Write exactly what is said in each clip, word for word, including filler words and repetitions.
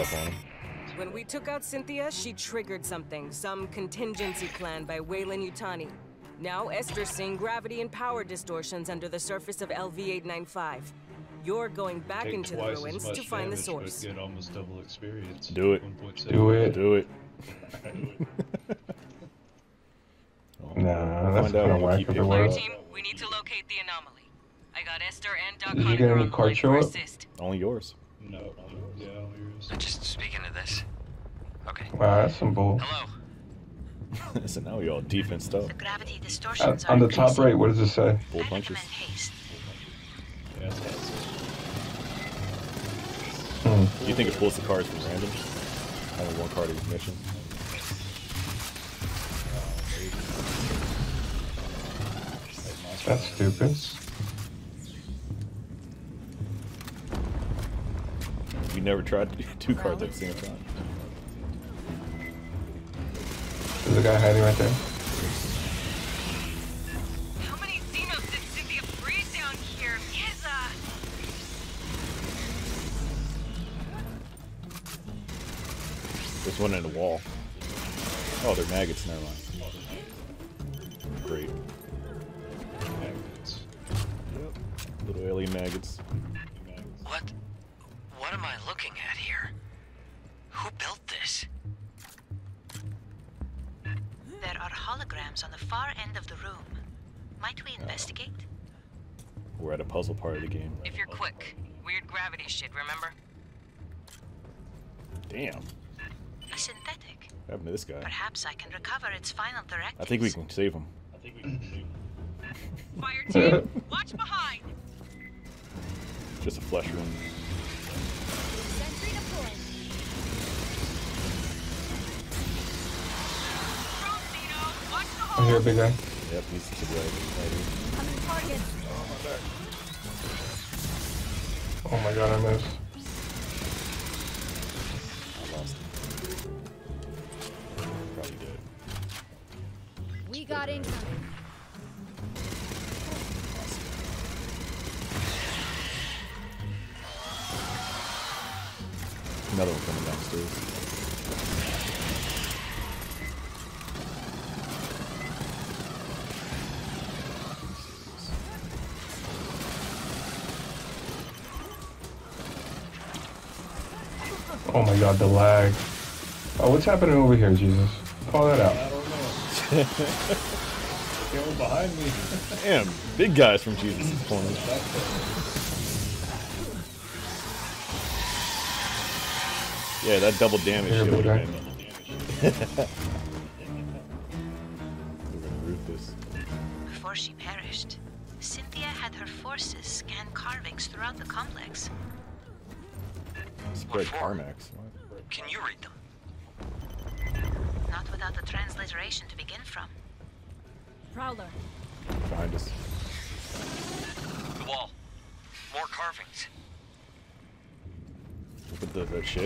stuff on him. When we took out Cynthia, she triggered something, some contingency plan by Wayland Yutani. Now Esther's seeing gravity and power distortions under the surface of L V eight ninety-five. You're going back Take into the ruins to find the source. Get almost double experience. Do it. Do it. Do it. oh, nah, that's kind of whack if it Fire was. team, we need to locate the anomaly. I got Esther and Doc Did you get Hunter any on the card line show for up? assist. Only yours. No, yeah, only yours. Just speaking to this. Okay. Wow, that's some bull. Hello. So now we all defense stuff. The gravity distortions Uh, on are the top increasing. right, what does it say? Bull I punches. recommend haste. Yeah, that's it. Hmm. You think it pulls the cards from random? Only one card each mission. That's stupid. You never tried to do two cards at the same time. There's a guy hiding right there. How many Xenos did Cynthia freeze down here? Yes, uh... There's one in the wall. Oh, they're maggots, never mind. Great. Maggots. Yep. Little alien maggots. What? What am I looking at here? Who built this? There are holograms on the far end of the room. Might we investigate? We're at a puzzle part of the game. If you're quick. Weird gravity shit, remember? Damn. A synthetic. What happened to this guy? Perhaps I can recover its final directives. I think we can save him. I think we can do. Fire team, watch behind! Just a flesh wound. Sentry deployed. Watch the I hole! hear a big guy. Yep, he's to the right. right here. Coming target. Oh my god, I missed. I lost him. Probably dead. We got incoming. Another one coming downstairs. Oh my god, the lag. Oh, what's happening over here, Jesus? Call that out. I don't know. They were behind me. Damn, big guys from Jesus' corner. Yeah, that double damage Here, shit big would guy. have been. We're gonna root this. Before she perished, Cynthia had her forces scan carvings throughout the complex. Spread for? Carmax. What? Can you read them? Not without the transliteration to begin from. Prowler. Behind us. The wall. More carvings. Look at the, that shit.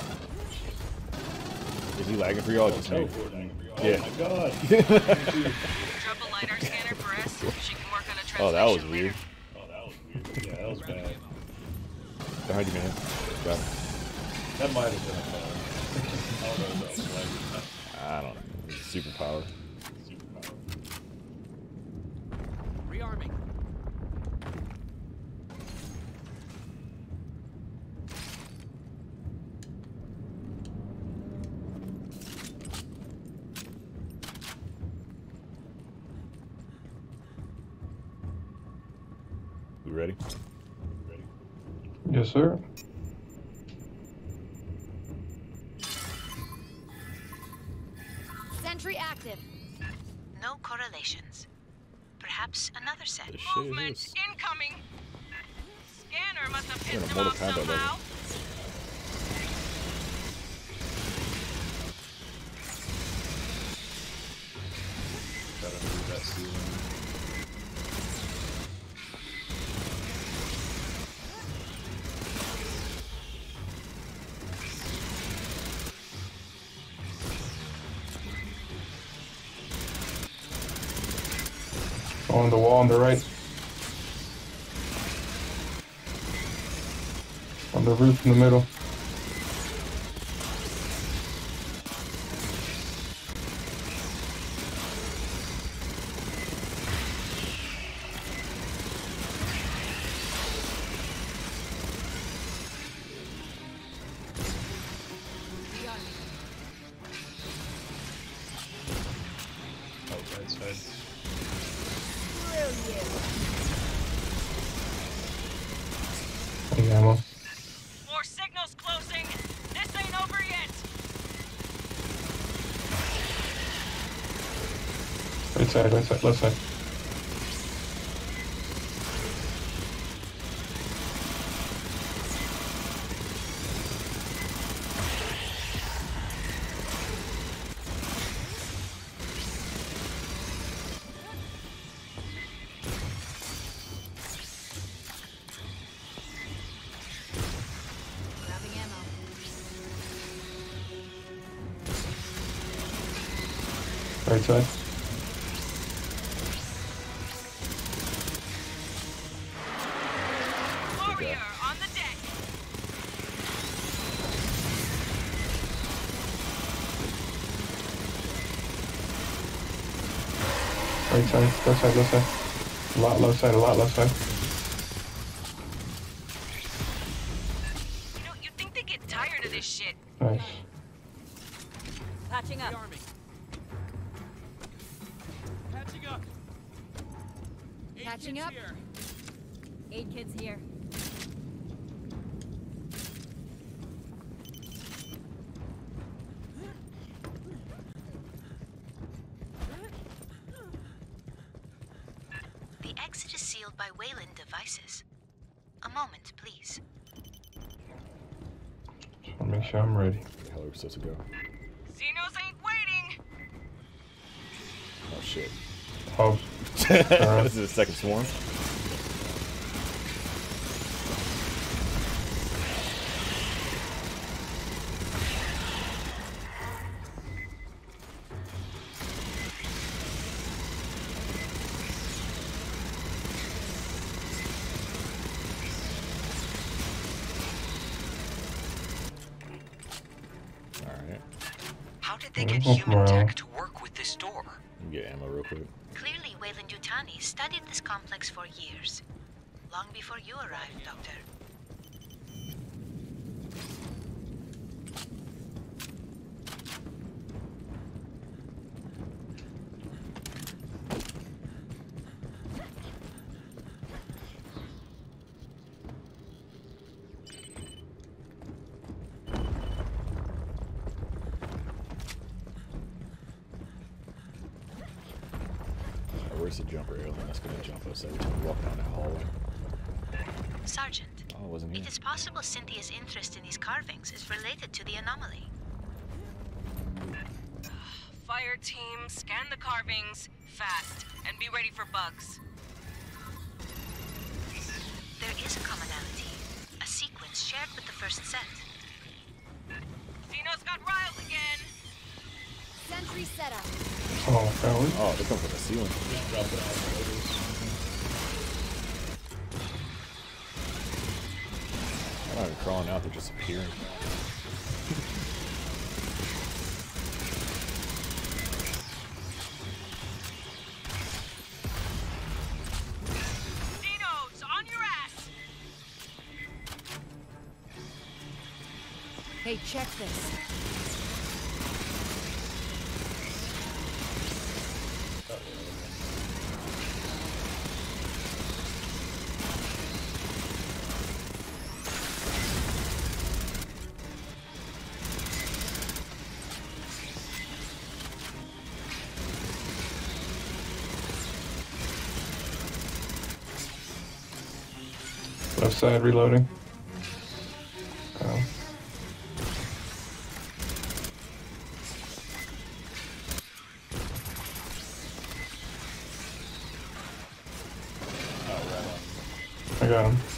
Is he lagging for y'all? Just me. Yeah. Oh my god. Drop a LiDAR scanner for us. She can work on a translation Oh, that was later. weird. Oh, that was weird. Yeah, that was bad. Behind you, man. Got him. That might have been a bad. I don't know if that was like I don't know. It's superpower. Rearming. We ready? ready. Yes, sir. Sentry active. No correlations. Perhaps another set. The shit Movement is. incoming. Scanner must have We're in pissed a him Mortal off Kombat level. somehow. Gotta move that ceiling. On the wall on the right. On the roof in the middle. Right side, right side, left side. Grabbing ammo. Right side. Warrior on the deck. Right side, left side, left side. A lot left side, a lot left side. You know, you'd think they get tired of this shit. Nice. Patching up. Patching up. Eight Patching kids up. Here. Eight kids here. The exit is sealed by Wayland devices. A moment, please. Just wanna make sure I'm ready. Where the hell are we supposed to go? Xenos ain't waiting. Oh shit. Oh, This is the second swarm. Alright. How did they get Mhm. human Wow. tech to work with this door? Let me get ammo real quick. Clearly, Wayland Yutani studied this complex for years. Long before you arrived, Doctor. Oh, where's the jumper alien that's gonna jump us every time we walk down that hallway? Sergeant, Oh, it wasn't here. it is possible Cynthia's interest in these carvings is related to the anomaly. Fire team, scan the carvings fast and be ready for bugs. There is a commonality, a sequence shared with the first set. Xenos got riled again. Sentry set up. oh, God. Oh, they come from the ceiling. Drop it off the others. They're not even crawling out, they're just appearing. Xenos, on your ass. Hey, check this. Left side reloading. Oh. I got him.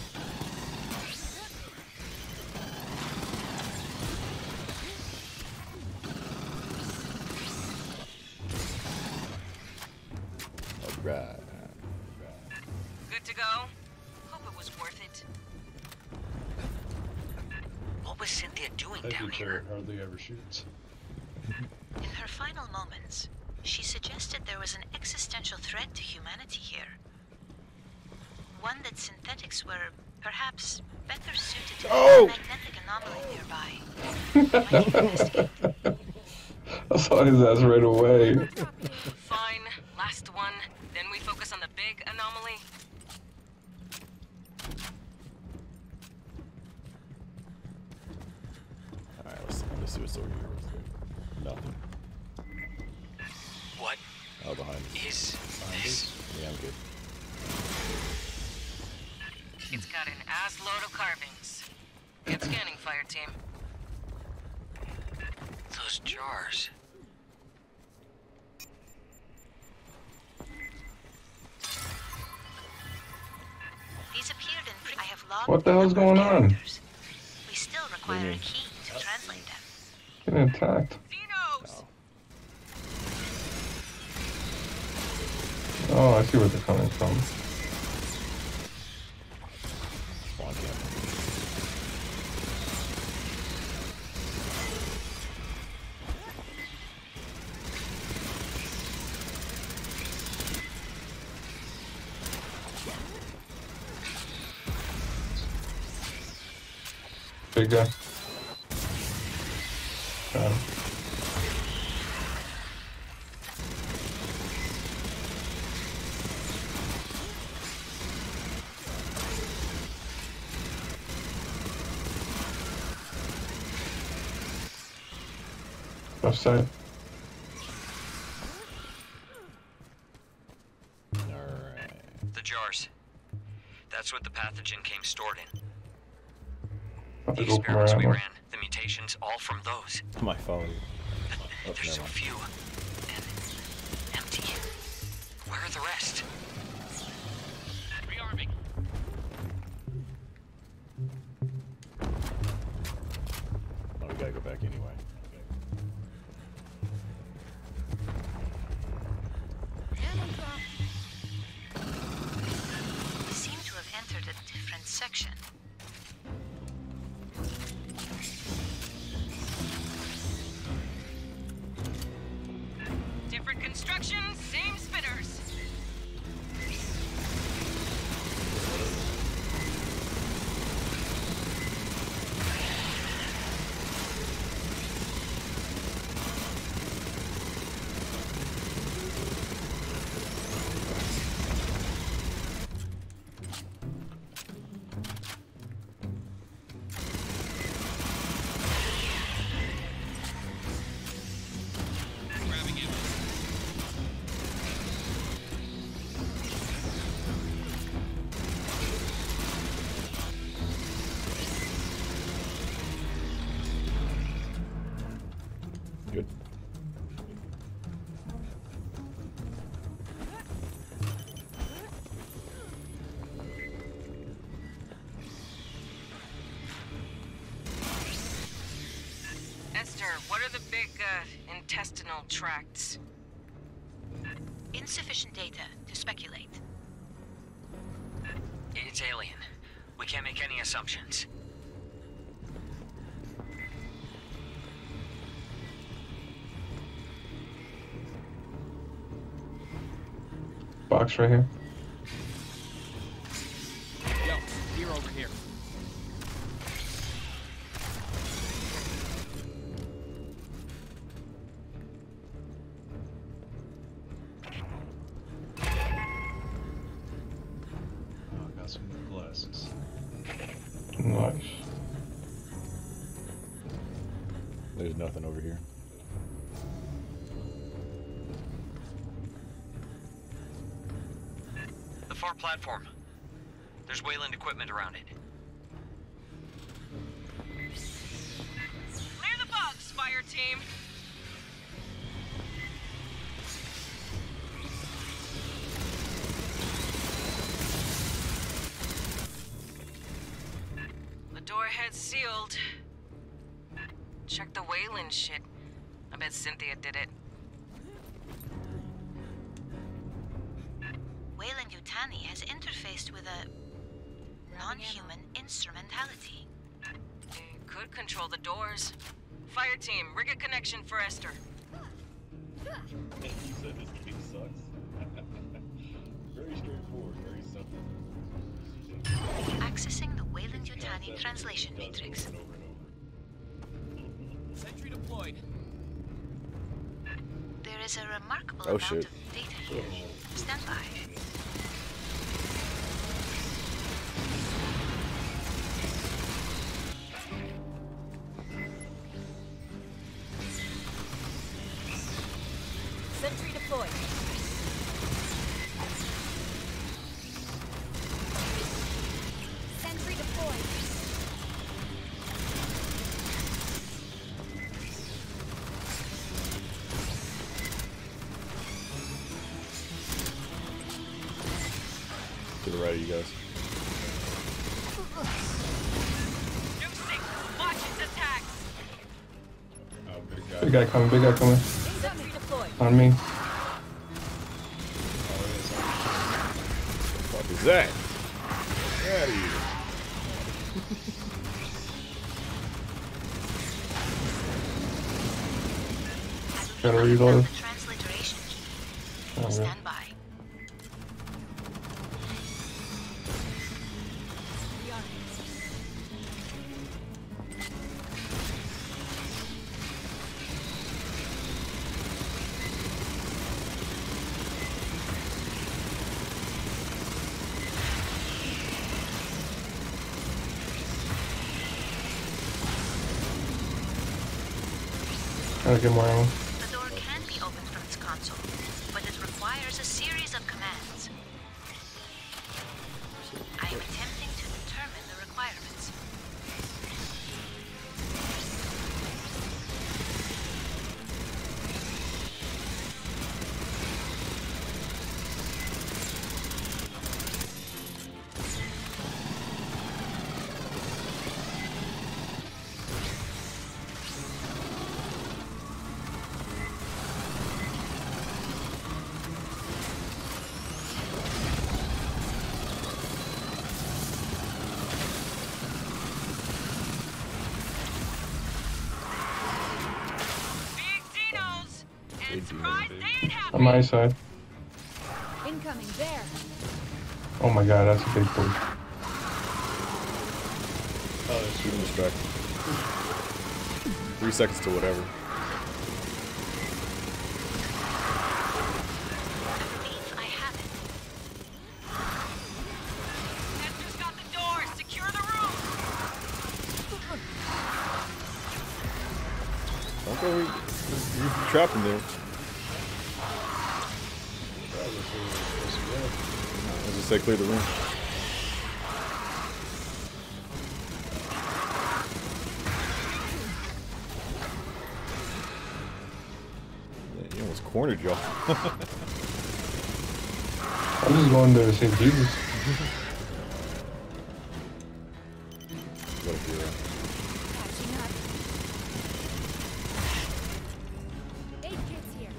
Alright. Good to go. Hope it was worth it. What was Cynthia doing That down dude here? hardly ever shoots. In her final moments, she suggested there was an existential threat to humanity here. One that synthetics were perhaps better suited to Oh! the magnetic anomaly nearby. Might you investigate? I saw his ass right away. Fine, last one. Then we focus on the big anomaly. Alright, let's, let's see what's over here. Nothing. What? Oh, behind Is this... Yeah, I'm good. It's got an ass load of carvings. Get scanning, fire team. Those jars... These appeared in pre- I have logged What the hell's number of going on? characters. We still require a key to translate them. Getting attacked. Dinos! Oh, I see where they're coming from. Spawn camp. Big guy. Got him. Left side. Alright. The jars. That's what the pathogen came stored in. About The to go for more experiments we ammo. ran, the mutations, all from those. I might follow you. Oh, There's so never mind. few. And empty. Where are the rest? Rearming. Oh, we gotta go back anyway. Ammo drop. We seem to have entered a different section. Different construction, same spinners. Grabbing him. Good. Esther, what are the big, uh, intestinal tracts? Insufficient data to speculate. It's alien. We can't make any assumptions. Box right here. Yo, here over here. Oh, I got some new glasses. Nice. There's nothing over here. The far platform. There's Wayland equipment around it. Clear the bugs, fire team. The door head's sealed. Check the Wayland shit. I bet Cynthia did it. Wayland Yutani has interfaced with a non-human instrumentality. It could control the doors. Fire team, rig a connection for Esther. You said this game sucks. Very straightforward, very simple. Accessing the Wayland Yutani translation matrix. Over and over. Sentry deployed. There is a remarkable Oh, amount shit. of data here. Stand by. Sentry deployed. you guys. Watch its attacks. Oh, big guy. Big guy coming, big guy coming. Sentry deployed. On me. What is that? Get out of here. Gotta reload. The transliteration key. Okay. Stand by. Gotta get more ammo. The door can be opened from its console, but it requires a series of commands. I am attempting to determine the requirements. On my side. Incoming there. Oh my god, that's a big push. Oh, they're shooting distracted. Three seconds to whatever. I have it. Nestor's got the door. Secure the room. Don't go. You're trapped in there. I just say clear the room. Yeah, you almost cornered y'all. I'm just going there to save Jesus. What a hero. Catching up. Aid kits here.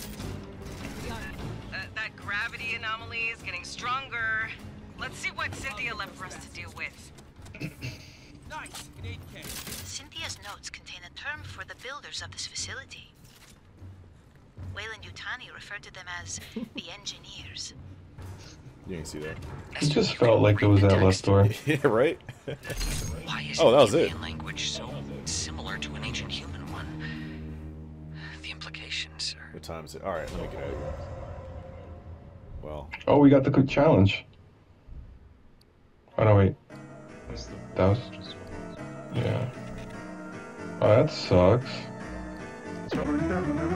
Uh, that gravity anomaly is getting stronger. Let's see what Cynthia left for us to deal with. Nice. An eight K. Cynthia's notes contain a term for the builders of this facility. Weyland-Yutani referred to them as the engineers. You didn't see that. It just felt like it was that left door. Yeah, right? Why is Oh, that was the it. alien language so similar to an ancient human one? The implications are... What time is it? Alright, let me get out of here. Well, Oh, we got the quick challenge. Oh no, wait. That's the That was... Yeah. Oh, that sucks. It's right there.